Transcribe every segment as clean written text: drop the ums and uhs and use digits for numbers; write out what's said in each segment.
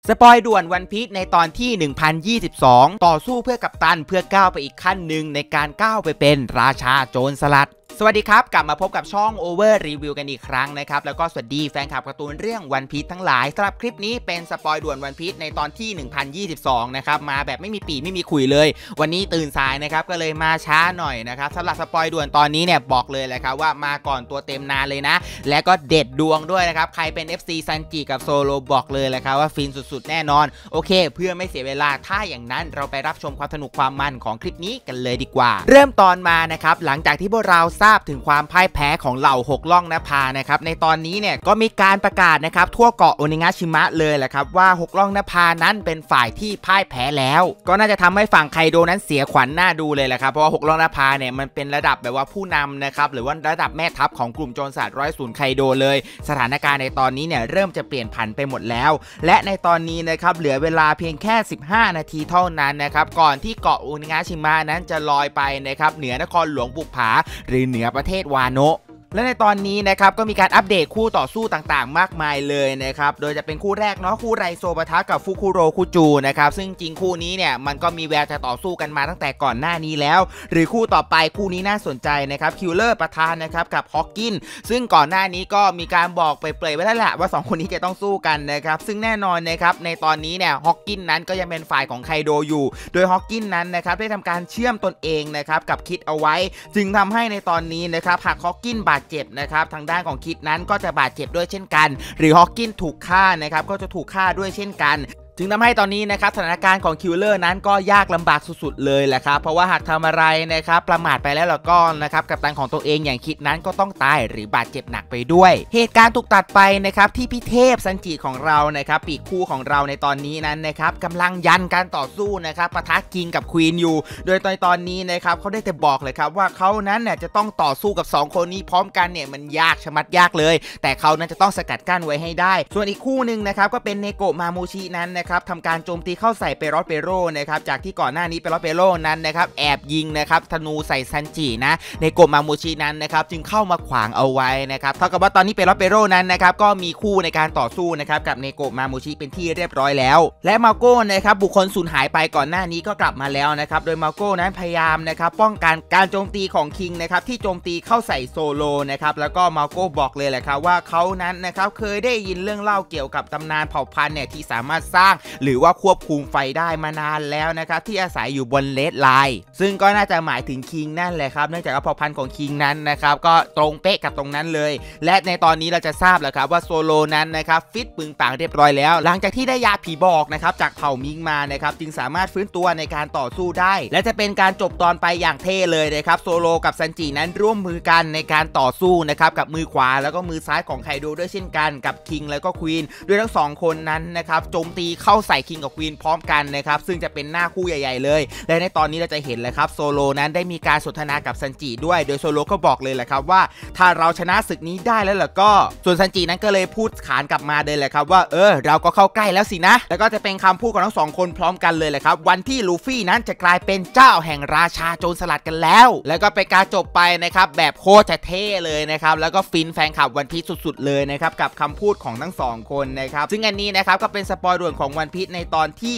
สปอยด่วนวันพีซในตอนที่1022ต่อสู้เพื่อกัปตันเพื่อก้าวไปอีกขั้นหนึ่งในการก้าวไปเป็นราชาโจรสลัดสวัสดีครับกลับมาพบกับช่อง Over Review กันอีกครั้งนะครับแล้วก็สวัสดีแฟนคลับการ์ตูนเรื่องวันพีซทั้งหลายสำหรับคลิปนี้เป็นสปอยด่วนวันพีซในตอนที่1022นะครับมาแบบไม่มีปีไม่มีคุยเลยวันนี้ตื่นสายนะครับก็เลยมาช้าหน่อยนะครับสำหรับสปอยด่วนตอนนี้เนี่ยบอกเลยแหละครับว่ามาก่อนตัวเต็มนานเลยนะและก็เด็ดดวงด้วยนะครับใครเป็น FC ซันจิกับโซโลบอกเลยแหละครับว่าฟินสุดๆแน่นอนโอเคเพื่อไม่เสียเวลาถ้าอย่างนั้นเราไปรับชมความสนุกความมันของคลิปนี้กันเลยดีกว่าเริ่มตอนมานะครับหลังจากที่พวกเราทราบถึงความพ่ายแพ้ของเหล่า6ล่องนภานะครับในตอนนี้เนี่ยก็มีการประกาศนะครับทั่วเกาะโอนิงาชิมะเลยแหละครับว่า6ล่องนภานั้นเป็นฝ่ายที่พ่ายแพ้แล้วก็น่าจะทำให้ฝั่งไคโดนั้นเสียขวัญหน้าดูเลยแหละครับเพราะว่า6ล่องนภาเนี่ยมันเป็นระดับแบบว่าผู้นำนะครับหรือว่าระดับแม่ทัพของกลุ่มโจรสลัด100ไคโดเลยสถานการณ์ในตอนนี้เนี่ยเริ่มจะเปลี่ยนผันไปหมดแล้วและในตอนนี้นะครับเหลือเวลาเพียงแค่15นาทีเท่านั้นนะครับก่อนที่เกาะโอนิงาชิมะนั้นจะลอยไปนะครับเหนือนครหลวงบุกผาหรือเหนือประเทศวาโนะและในตอนนี้นะครับก็มีการอัปเดตคู่ต่อสู้ต่างๆมากมายเลยนะครับโดยจะเป็นคู่แรกเนาะคู่ไรโซปะทะกับฟุคุโรคุจูนะครับซึ่งจริงคู่นี้เนี่ยมันก็มีแววจะต่อสู้กันมาตั้งแต่ก่อนหน้านี้แล้วหรือคู่ต่อไปคู่นี้น่าสนใจนะครับคิลเลอร์ปะทะนะครับกับฮอกกินซึ่งก่อนหน้านี้ก็มีการบอกเปรยๆไว้แล้วแหละว่า2คนนี้จะต้องสู้กันนะครับซึ่งแน่นอนนะครับในตอนนี้เนี่ยฮอกกินนั้นก็ยังเป็นฝ่ายของไคโดอยู่โดยฮอกกินนั้นนะครับได้ทำการเชื่อมตนเองนะครับกับคิดเอาไว้จึงทำให้ในตอนนี้นะครับหากฮอกกินบาดเจ็บนะครับทางด้านของคิดนั้นก็จะบาดเจ็บด้วยเช่นกันหรือฮอกกินถูกฆ่านะครับก็จะถูกฆ่าด้วยเช่นกันจึงทำให้ตอนนี้นะครับสถานการณ์ของคิลเลอร์นั้นก็ยากลำบากสุดๆเลยแหละครับเพราะว่าหากทำอะไรนะครับประมาทไปแล้วก็นะครับกัปตันของตัวเองอย่างคิดนั้นก็ต้องตายหรือบาดเจ็บหนักไปด้วยเหตุการณ์ถูกตัดไปนะครับที่พี่เทพซันจิของเรานะครับปีกคู่ของเราในตอนนี้นั้นนะครับกำลังยันการต่อสู้นะครับปะทะคิงกับควีนอยู่โดยตอนนี้นะครับเขาได้แต่บอกเลยครับว่าเขานั้นเนี่ยจะต้องต่อสู้กับ2คนนี้พร้อมกันเนี่ยมันยากชะมัดยากเลยแต่เขานั้นจะต้องสกัดกั้นไว้ให้ได้ส่วนอีกคู่หนึ่งนะครับก็เป็นเนโกะมามูชินั้นนะครับทำการโจมตีเข้าใส่เปโรเปโรนะครับจากที่ก่อนหน้านี้เปโรเปโรนั้นนะครับแอบยิงนะครับธนูใส่ซันจินะในโกมามูชินั้นนะครับจึงเข้ามาขวางเอาไว้นะครับเท่ากับว่าตอนนี้เปโรเปโรนั้นนะครับก็มีคู่ในการต่อสู้นะครับกับเนโกมามูชิเป็นที่เรียบร้อยแล้วและมาโก้นะครับบุคคลสูญหายไปก่อนหน้านี้ก็กลับมาแล้วนะครับโดยมาโก้นั้นพยายามนะครับป้องกันการโจมตีของคิงนะครับที่โจมตีเข้าใส่โซโลนะครับแล้วก็มาโก้บอกเลยแหละครับว่าเขานั้นนะครับเคยได้ยินเรื่องเล่าเกี่ยวกับตำนานเผ่าพันธุ์เนี่ยที่สามารถสร้างหรือว่าควบคุมไฟได้มานานแล้วนะครับที่อาศัยอยู่บนเลดไลน์ซึ่งก็น่าจะหมายถึงคิงนั่นแหละครับเนื่องจากว่าเผ่าพันธุ์ของคิงนั้นนะครับก็ตรงเป๊ะกับตรงนั้นเลยและในตอนนี้เราจะทราบแล้วครับว่าโซโลนั้นนะครับฟิตปึงปังเรียบร้อยแล้วหลังจากที่ได้ยาผีบอกนะครับจากเผ่ามิงมานะครับจึงสามารถฟื้นตัวในการต่อสู้ได้และจะเป็นการจบตอนไปอย่างเท่เลยนะครับโซโลกับซันจินั้นร่วมมือกันในการต่อสู้นะครับกับมือขวาแล้วก็มือซ้ายของไคโดด้วยเช่นกันกับคิงแล้วก็ควีนโดยทั้ง2คนนั้นนะครับโจมตีเข้าใส่คิงกับควีนพร้อมกันนะครับซึ่งจะเป็นหน้าคู่ใหญ่ๆเลยและในตอนนี้เราจะเห็นเลยครับโซโลนั้นได้มีการสนทนากับซันจิด้วยโดยโซโลก็บอกเลยแหละครับว่าถ้าเราชนะศึกนี้ได้แล้วล่ะก็ส่วนซันจินั้นก็เลยพูดขานกลับมาเลยแหละครับว่าเราก็เข้าใกล้แล้วสินะแล้วก็จะเป็นคำพูดของทั้ง2คนพร้อมกันเลยแหละครับวันที่ลูฟี่นั้นจะกลายเป็นเจ้าแห่งราชาโจรสลัดกันแล้วแล้วก็เป็นการจบไปนะครับแบบโคตรจะเท่เลยนะครับแล้วก็ฟินแฟนคลับวันพีซสุดๆเลยนะครับกับคำพูดของทั้ง2คนนะครับซึ่งอันนี้นะครับก็เป็นสปอยล์ด่วนของวันพีซในตอนที่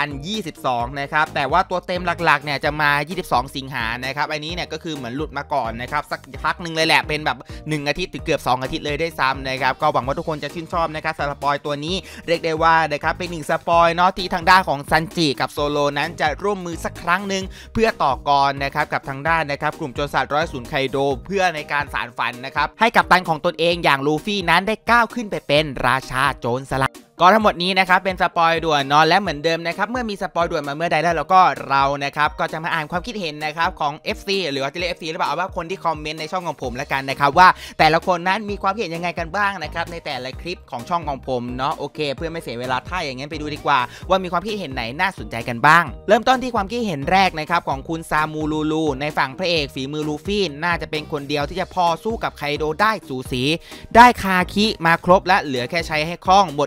1022นะครับแต่ว่าตัวเต็มหลักๆเนี่ยจะมา22สิงหานะครับอันนี้เนี่ยก็คือเหมือนหลุดมาก่อนนะครับสักพักหนึ่งเลยแหละเป็นแบบ1อาทิตย์ถึงเกือบ2อาทิตย์เลยได้ซ้ำนะครับก็หวังว่าทุกคนจะชื่นชอบนะครับสปอยตัวนี้เรียกได้ว่านะครับเป็น1สปอยเนาะที่ทางด้านของซันจิกับโซโลนั้นจะร่วมมือสักครั้งหนึ่งเพื่อต่อกรนะครับกับทางด้านนะครับกลุ่มโจรสลัด100ไคโดเพื่อในการสานฝันนะครับให้กัปตันของตนเองอย่างลูฟี่นั้นได้ก้าวขึ้นไปเป็นราชาโจรสลัดก็ทั้งหมดนี้นะครับเป็นสปอยด่วนเนาะและเหมือนเดิมนะครับเมื่อมีสปอยด่วนมาเมื่อใดแล้วเราก็นะครับก็จะมาอ่านความคิดเห็นนะครับของ FC หรือว่าจะเรียก FC หรือเปล่าว่าคนที่คอมเมนต์ในช่องของผมแล้วกันนะครับว่าแต่ละคนนั้นมีความเห็นยังไงกันบ้างนะครับในแต่ละคลิปของช่องของผมเนาะโอเคเพื่อไม่เสียเวลาถ้าอย่างงั้นไปดูดีกว่าว่ามีความคิดเห็นไหนน่าสนใจกันบ้างเริ่มต้นที่ความคิดเห็นแรกนะครับของคุณซามูลูลูในฝั่งพระเอกฝีมือลูฟี่น่าจะเป็นคนเดียวที่จะพอสู้กับไคโดได้สูสีได้คาคิมาครบและเหลือแค่ใช้ให้คล่องบทง่ายไป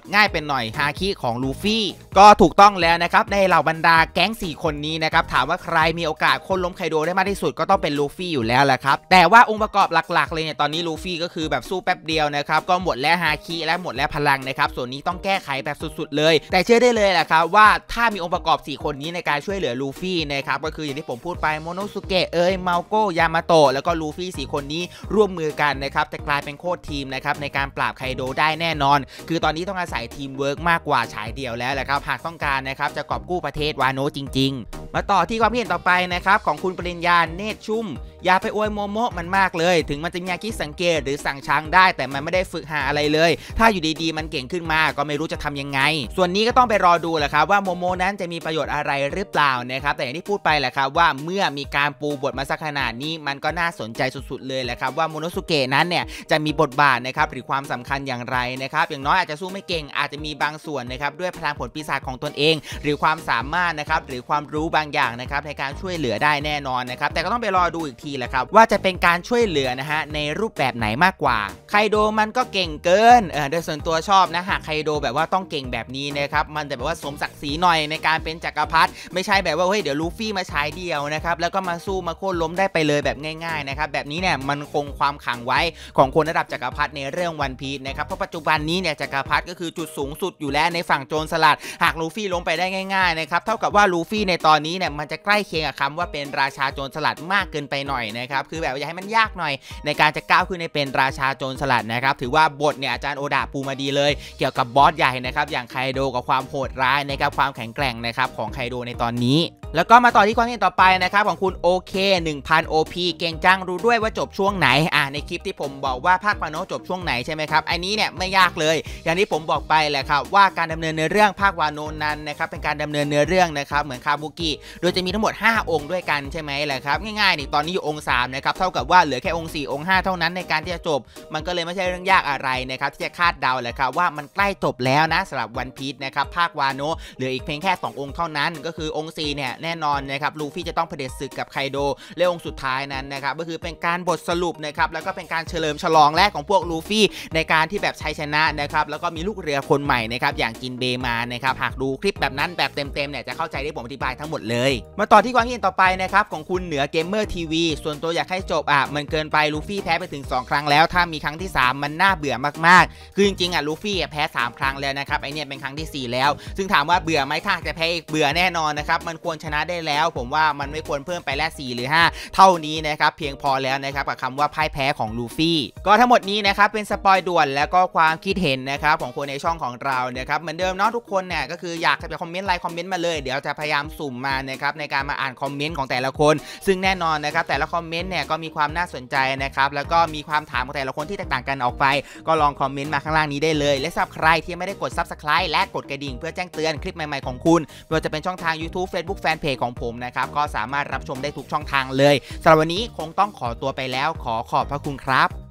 กันหน่อยฮาคิของลูฟี่ก็ถูกต้องแล้วนะครับในเหล่าบรรดาแก๊ง4คนนี้นะครับถามว่าใครมีโอกาสคนล้มไคโดได้มากที่สุดก็ต้องเป็นลูฟี่อยู่แล้วแหละครับแต่ว่าองค์ประกอบหลักๆเลยเนี่ยตอนนี้ลูฟี่ก็คือแบบสู้แป๊บเดียวนะครับก็หมดแล้วฮาคิและหมดแล้วพลังนะครับส่วนนี้ต้องแก้ไขแบบสุดๆเลยแต่เชื่อได้เลยแหละครับว่าถ้ามีองค์ประกอบ4คนนี้ในการช่วยเหลือลูฟี่นะครับก็คืออย่างที่ผมพูดไปโมโนสุเกะเมาโกะยามาโตะแล้วก็ลูฟี่4คนนี้ร่วมมือกันนะครับจะกลายเป็นโคตรทีมนะครับในการปราบไคโดได้แน่นอนคือตอนนี้ต้องอาศัยทีมเวิร์กมากกว่าฉายเดี่ยวแล้วแหละครับหากต้องการนะครับจะกอบกู้ประเทศวาโนะจริงๆมาต่อที่ความเห็นต่อไปนะครับของคุณปริญญาเนตรชุ่มอย่าไปอวยโมโมะมันมากเลยถึงมันจะมีอาคิสังเกตหรือสั่งช้างได้แต่มันไม่ได้ฝึกหาอะไรเลยถ้าอยู่ดีๆมันเก่งขึ้นมาก็ไม่รู้จะทำยังไงส่วนนี้ก็ต้องไปรอดูแหละครับว่าโมโมนั้นจะมีประโยชน์อะไรหรือเปล่านะครับแต่อย่างที่พูดไปแหละครับว่าเมื่อมีการปูบทมาสักขนาดนี้มันก็น่าสนใจสุดๆเลยแหละครับว่าโมโนสุเกะนั้นเนี่ยจะมีบทบาทนะครับหรือความสำคัญอย่างไรนะครับอย่างน้อยอาจจะสู้ไม่เก่งอาจจะมีบางส่วนนะครับด้วยพลังผลปีศาจของตนเองหรือความสามารถนะครับหรือความรู้บางอย่างนะครับในการช่วยเหลือได้แน่นอนนะครับแต่ก็ต้องไปรอดูอีกทีแหละครับว่าจะเป็นการช่วยเหลือนะฮะในรูปแบบไหนมากกว่าไคโดมันก็เก่งเกินโดยส่วนตัวชอบนะหากไคโดแบบว่าต้องเก่งแบบนี้นะครับมันจะแบบว่าสมศักดิ์ศรีหน่อยในการเป็นจักรพรรดิไม่ใช่แบบว่าเฮ้ยเดี๋ยวลูฟี่มาใช้เดียวนะครับแล้วก็มาสู้มาโค่นล้มได้ไปเลยแบบง่ายๆนะครับแบบนี้เนี่ยมันคงความขังไว้ของคนระดับจักรพรรดิในเรื่องวันพีซนะครับเพราะปัจจุบันนี้เนี่ยจักรพรรดิก็คือจุดสูงสุดอยู่แล้วในฝั่งโจรสลัดหากลูฟี่ล้มไปได้ง่ายๆนะครับเท่ากับว่าลูฟี่ในตอนนี้เนี่ยมันจะใกล้เคียงกับคำว่าเป็นราชาโจรสลัดมากเกินไปหน่อยนะครับคือแบบอยากให้มันยากหน่อยในการจะก้าวขึ้นในเป็นราชาโจรสลัดนะครับถือว่าบทเนี่ยอาจารย์โอดาปูมาดีเลยเกี่ยวกับบอสใหญ่นะครับอย่างไคโดกับความโหดร้ายนะครับความแข็งแกร่งนะครับของไคโดในตอนนี้แล้วก็มาต่อที่ความเห็นต่อไปนะครับของคุณโอเค 1000 OP เก่งจังรู้ด้วยว่าจบช่วงไหนในคลิปที่ผมบอกว่าภาควาโนะจบช่วงไหนใช่ไหมครับอันนี้เนี่ยไม่ยากเลยอย่างที่ผมบอกไปแหละครับว่าการดำเนินเนื้อเรื่องภาควาโนะนั้นนะครับเป็นการดำเนินเนื้อเรื่องนะครับเหมือนคาบุกิโดยจะมีทั้งหมด5องค์ด้วยกันใช่ไหมแหละครับง่ายๆนี่ตอนนี้อยู่องค์3นะครับเท่ากับว่าเหลือแค่องค์4องค์5เท่านั้นในการที่จะจบมันก็เลยไม่ใช่เรื่องยากอะไรนะครับที่จะคาดเดาแหละครับว่ามันใกล้จบแล้วนะสำหรับวันพีซนะครับภาควาโนะเหลืออีกเพียงแค่2องค์เท่านั้นก็คือองค์4เนี่ยแน่นอนนะครับลูฟี่จะต้องเผด็จศึกกับไคโดและองค์สุดท้ายนั้นนะครับก็คือเป็นการบทสรุปนะครับแล้วก็เป็นการเฉลิมฉลองแรกของพวกลูฟี่ในการที่แบบชัยชนะนะครับแล้วก็มีลูกเรือคนใหม่นะครับอย่างจินเบมานะครับหากดูคลิปแบบนั้นแบบเต็มๆเนี่ยจะเข้าใจที่ผมอธิบายทั้งหมดเลยมาต่อที่ความเห็นต่อไปนะครับของคุณเหนือเกมเมอร์ทีวีส่วนตัวอยากให้จบมันเกินไปลูฟี่แพ้ไปถึง2ครั้งแล้วถ้ามีครั้งที่3มันน่าเบื่อมากๆคือจริงๆลูฟี่แพ้3ครั้งแล้วนะครับไอเนี่ยเป็นครั้งที่4แล้วซึ่งถามว่าเบื่อไหมถ้าจะแพ้อีกเบื่อแน่นอนนะครับมันควรชนะได้แล้วผมว่ามันไม่ควรเพิ่มไปแล้ว4หรือ5เท่านี้นะครับเพียงพอแล้วนะครับกับคำว่าพ่ายแพ้ของลูฟี่ก็ทั้งหมดนี้นะครับเป็นสปอยด่วนแล้วก็ความคิดเห็นนะครับของคนในช่องของเรานะครับเหมือนเดิมเนาะทุกคนเนี่ยก็คืออยากจะคอมเมนต์อะไรคอมเมนต์มาเลยเดี๋ยวจะพยายามสุ่มมานะครับในการมาอ่านคอมเมนต์ของแต่ละคนซึ่งแน่นอนนะครับแต่ละคอมเมนต์เนี่ยก็มีความน่าสนใจนะครับแล้วก็มีความถามของแต่ละคนที่แตกต่างกันออกไปก็ลองคอมเมนต์มาข้างล่างนี้ได้เลยและสำหรับใครที่ไม่ได้กด Subscribe และกดกระดิ่งเพื่อแจ้งเตือนคลิปใหม่ๆของคุณไม่ว่าจะเป็นช่องทาง YouTube Facebook Fanpage ของผมนะครับก็สามารถรับชมได้ทุกช่องทางเลยสำหรับวันนี้คงต้องขอตัวไปแล้วขอบพระคุณครับ